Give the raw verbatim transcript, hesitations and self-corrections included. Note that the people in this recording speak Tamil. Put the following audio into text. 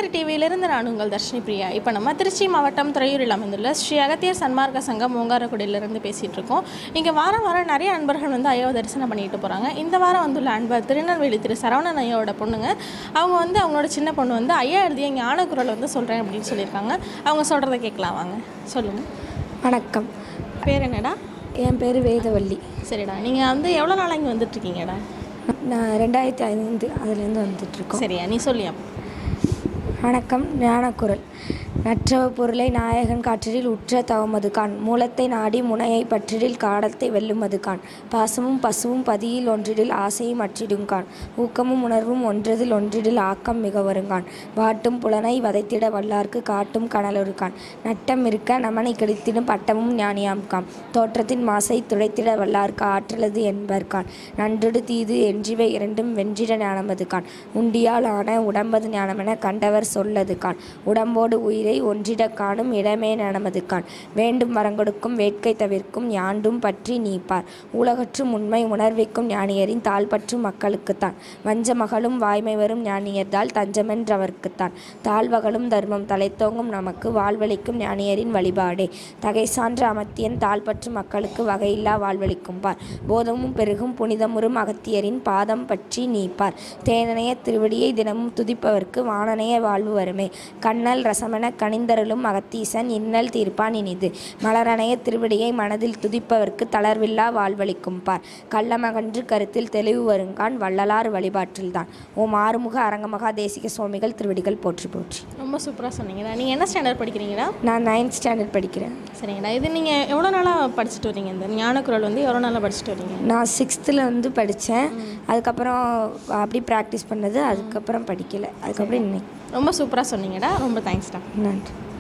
அகத்தியர் டிவியிலிருந்து நான் உங்கள் தர்ஷினி பிரியா. இப்போ நம்ம திருச்சி மாவட்டம் துறையூரில் அமைந்துள்ள ஸ்ரீ அகத்தியர் சன்மார்க்க சங்கம் ஓங்காரக்குடியிலிருந்து பேசிகிட்டு இருக்கோம். இங்கே வாரம் வாரம் நிறைய அன்பர்கள் வந்து ஐயாவை தரிசனம் பண்ணிட்டு போகிறாங்க. இந்த வாரம் வந்துள்ள அன்பர் திருநெல்வேலி திரு சரவணன் ஐயாவோட பொண்ணுங்க. அவங்க வந்து அவங்களோட சின்ன பொண்ணு வந்து ஐயா எழுதிய ஞானக்குரல் வந்து சொல்கிறேன் அப்படின்னு சொல்லியிருக்காங்க. அவங்க சொல்கிறத கேட்கலாம் வாங்க. சொல்லுங்கள். வணக்கம். பேர் என்னடா? என் பேர் வேதவள்ளி. சரிடா, நீங்கள் வந்து எவ்வளோ நாளாக இங்கே வந்துட்டுருக்கீங்கடா? நான் ரெண்டாயிரத்தி ஐந்து அதுலேருந்து வந்துட்டுருக்கோம். சரியா, நீ சொல்லியா. வணக்கம். ஞானக்குரல். நற்றவ பொருளை நாயகன் காற்றில் உற்ற தவமது கான், மூலத்தை நாடி முனையை பற்றிடில் காடத்தை வெல்லுமது கான், பாசமும் பசுவும் பதியில் ஒன்றிடில் ஆசையும் அற்றிடும் கான், ஊக்கமும் உணர்வும் ஒன்றதில் ஒன்றிடில் ஆக்கம் மிக வருங்கான், வாட்டும் புலனை வதைத்திட வல்லார்க்கு காட்டும் கனலொரு கான், நட்டம் இருக்க நமனை கெடுத்திடும் பட்டமும் ஞானியாம் காம், தோற்றத்தின் மாசை துடைத்திட வல்லார்க்கு ஆற்றலது என்பர் கான், நன்றுடு தீது என்றிவை இரண்டும் வென்றிட ஞானமது கான், உண்டியால் ஆன உடம்பது ஞானமென கண்டவர் சொல்லது கான், உடம்போடு உயிரை ஒன்றிட காணும் இடமே நமது கான், வேண்டும் வரங்கொடுக்கும் வேட்கை தவிர்க்கும் யாண்டும் பற்றி நீப்பார், உலகற்றும் உண்மை உணர்விக்கும் ஞானியரின் தாழ்பற்றும் மக்களுக்குத்தான், வஞ்ச மகளும் வாய்மை வரும் ஞானியர்தால் தஞ்சமென்றவர்க்குத்தான், தாழ்வகளும் தர்மம் தலைத்தோங்கும் நமக்கு வாழ்வளிக்கும் ஞானியரின் வழிபாடே, தகை சான்ற அமத்தியன் தாழ்பற்றும் மக்களுக்கு வகையில்லா வாழ்வளிக்கும் பார், போதமும் பெருகும் புனிதமுறும் அகத்தியரின் பாதம் பற்றி நீப்பார், தேனனைய திருவடியை தினமும் துதிப்பவர்க்கு வானனைய வாழ்வு வருமே, கண்ணல் ரசமென கனிந்தருளும் அகத்தீசன் இன்னல் தீர்ப்பான் இனிது, மலரணைய திருவடியை மனதில் துதிப்பவர்க்கு தளர்வில்லா வாழ்வளிக்கும் பார், கள்ளமகன்று கருத்தில் தெளிவு வருங்கான் வள்ளலார் வழிபாற்றில்தான். ஓம் ஆறுமுக அரங்கமகா தேசிக சுவாமிகள் திருவடிகள் போற்றி போற்றி. ரொம்ப சூப்பராக சொன்னீங்கடா. நீங்கள் என்ன ஸ்டாண்டர்ட் படிக்கிறீங்களா? நான் நைன்த் ஸ்டாண்டர்ட் படிக்கிறேன். சரிங்கடா. இது நீங்கள் எவ்வளோ நாளாக படிச்சுட்டு வரீங்க? இந்த ஞானக்குரல் வந்து எவ்வளோ நாளாக படிச்சுட்டு வரீங்க? நான் சிக்ஸ்த்தில் வந்து படித்தேன். அதுக்கப்புறம் அப்படி ப்ராக்டிஸ் பண்ணது. அதுக்கப்புறம் படிக்கலை. அதுக்கப்புறம் இன்னைக்கு. ரொம்ப சூப்பராக சொன்னீங்கடா. ரொம்ப தேங்க்ஸ்டா. நன்றி.